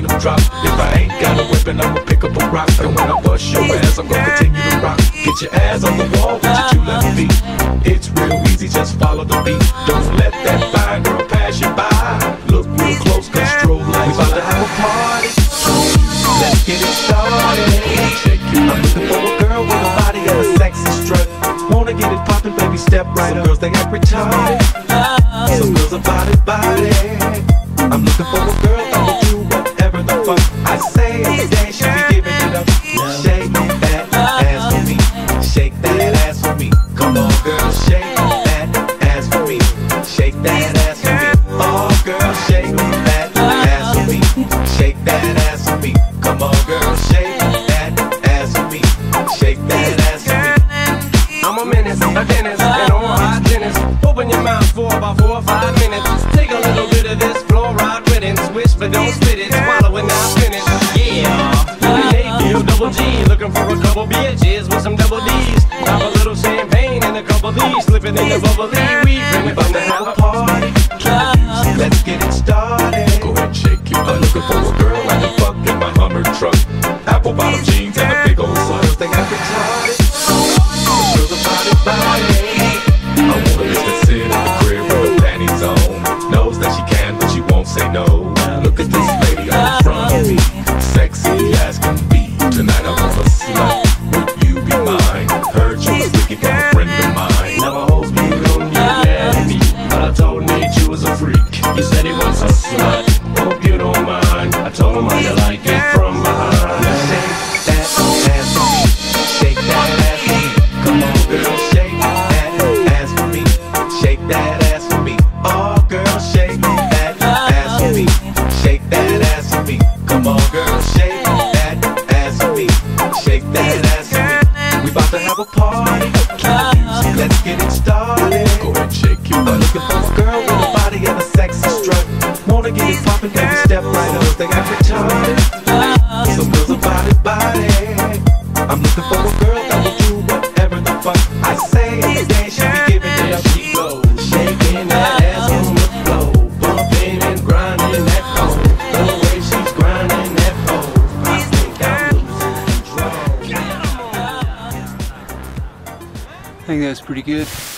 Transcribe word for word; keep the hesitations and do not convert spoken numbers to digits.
them drop. If I ain't got a weapon, I'ma pick up a rock. And when I bust your ass, I'm gonna continue to rock. Get your ass on the wall with your two left feet. It's real easy, just follow the beat. Don't let that fine girl pass you by. Look real close, cause strobe lights. We about to have a party. Let's get it started. I'm looking for a girl with a body and a sexy strut. Wanna get it poppin', baby, step right up. Some girls, they act retarded. Some girls are body, body. I'm looking for a girl that will do whatever the fuck I say. Every day she be giving it up. Shake that ass for me. Shake that ass for me. Come on, girl, shake that ass for me. Shake that ass for me. Oh, girl, shake that ass for me. Shake that ass for me. Come on, girl, shake that ass for me. Shake that ass for me. I'm a menace, a dentist, and I'm a hygienist. Open your mouth for about four or five minutes. Take a little bit of this fluoride with it. Swish, but don't spit it. Swallow it, now finish. Yeah. Hey, you double G, looking for a couple bitches with some double D's. Pop a little champagne and a couple D's, slipping in the bubbly. We about to have a party. Let's get it started. Go ahead and shake it. I'm looking for a girl I can fuck in my Hummer truck. Apple bottom jeans and a big old slut. Girls, they got retarded. Girls are body, body. I want a bitch that sit in the crib with her panties on. Knows that she can, but she won't say no. Look at this lady on the front of me, sexy as can be. Tonight I want a slut. Would you be mine? Heard you was looking for a friend of mine. Now I hope you don't get mad at me, but I told Nate you was a freak. You said he was a slut. Hope you don't mind. I told him how you like it from behind. Shake that ass for me. Shake that ass for me. Come on, girl, shake that ass for me. Shake that ass for me. Oh, girl, shake that ass for me. Shake that ass for me. Come on, girl, shake that ass for me. Shake that ass for me. We about to have a party. Let's get it started. Go ahead and shake it. I'm looking for a girl with a body and a sexy strut. Wanna get it poppin', baby, step right up. They got retarded. Some girls are body, body. I'm looking for a girl that will do whatever the fuck I say. Every day she be giving it up. She goes shaking that ass on the floor, bumping and grinding that pole. The way she's grinding that pole, I think I'm losing control. I think that's pretty good.